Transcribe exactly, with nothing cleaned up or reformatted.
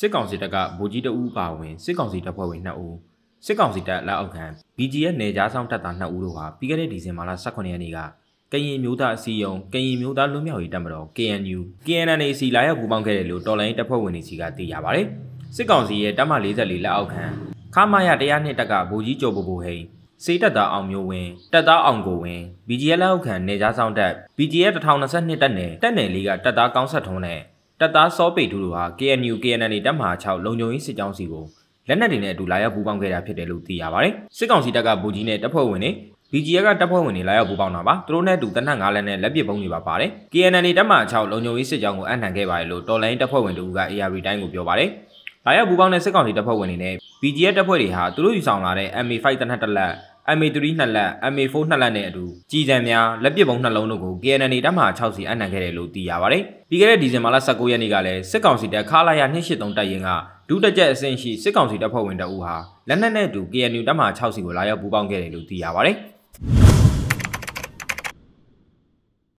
စစ်ကောင်စီတပ်ကဗိုလ်ကြီးတအူးပါဝင်စစ်ကောင်စီတပ်ဖွဲ့ဝင်နှစ်ဦးစစ်ကောင်စီတပ်လက်အောက်ခံ B G F နယ်ကြားဆောင်တပ်သားနှစ်ဦးတို့ဟာပြီးခဲ့တဲ့ဒီဇင်ဘာလ十九ရက်နေ့ကကရင်မျိုးသားအစည်းအရုံးကရင်မျိုးသားလွတ်မြောက်ရေးတပ်မတော် K N U K N N A စီလာရောက်ပူးပေါင်းခဲ့တယ်လို့တော်လိုင်းတပ်ဖွဲ့ဝင်တွေစီကသိရပါတယ်စစ်ကောင်စီရဲ့တပ်မ၄၄လက်အောက်ခံခမာရ၁၀၂တပ်ကဗိုလ်ကြီးကျော်ပူပူဟိန်စေတပ်သားအောင်မျိုးဝင်းတပ်သားအောင်ကိုဝင်း B G F လက်အောက်ခံနယ်ကြားဆောင်တပ် B G F ၁၀၂၂တပ်နယ်တပ်နယ်လေးကတပ်သားကောင်းဆက်ထုံးနဲ့တပ်သားစောပေထူတို့ဟာ K N U K N N A တပ်မဟာ၆လုံခြုံရေးစစ်ကြောင်းစီကိုလက်နက်တွေနဲ့အတူလာရောက်ပူးပေါင်းခဲ့တာဖြစ်တယ်လို့သိရပါတယ်စစ်ကောင်စီတပ်ကဗိုလ်ကြီးနဲ့တပ်ဖွဲ့ဝင်တွေ B G F ကတပ်ဖွဲ့ဝင်တွေလာရောက်ပူးပေါင်းတာပါသူတို့နဲ့အတူတပ်နက်၅လက်နဲ့လက်ပစ်ပုံးတွေပါပါတယ် K N N A တပ်မဟာ၆လုံခြုံရေးစစ်ကြောင်းကိုအနှံခဲ့ပါတယ်လို့တော်လိုင်းတပ်ဖွဲ့ဝင်တို့က A R B တိုင်းကိုပြောပါတယ်လာရောက်ပူးပေါင်းတဲ့စစ်ကောင်စီတပ်ဖွဲ့ဝင်တွေနဲ့ B G F တပ်ဖွဲ့တွေဟာသူတို့ယူဆောင်လာတဲ့ M A ၅ တနက်တစ်လက် M A ၃ နှစ်လက် M A ၄ နှစ်လက်နဲ့အတူကြီးစံများလက်ပစ်ပုံးနှလုံးတို့ကို K N N A တပ်မဟာ၆စီအနှံခဲ့တယ်လို့သိရပါတယ်ပြီးခဲ့တဲ့ဒီဇင်ဘာလ十九ရက်နေ့ကလည်းစစ်ကောင်စီတပ်ခလာရ၂၈၃တပ်ရင်းကဒုတက်ကြက်အဆင့်ရှိစစ်ကောင်စီတပ်ဖွဲ့ဝင်တအူးဟာလက်နက်နဲ့အတူ K N U တပ်မဟာ၆စီကိုလာရောက်ပူးပေါင်းခဲ့တယ်လို့သိရပါတယ်